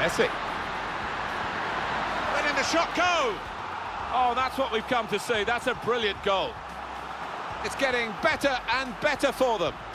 Messi. Letting the shot go. Oh, that's what we've come to see. That's a brilliant goal. It's getting better and better for them.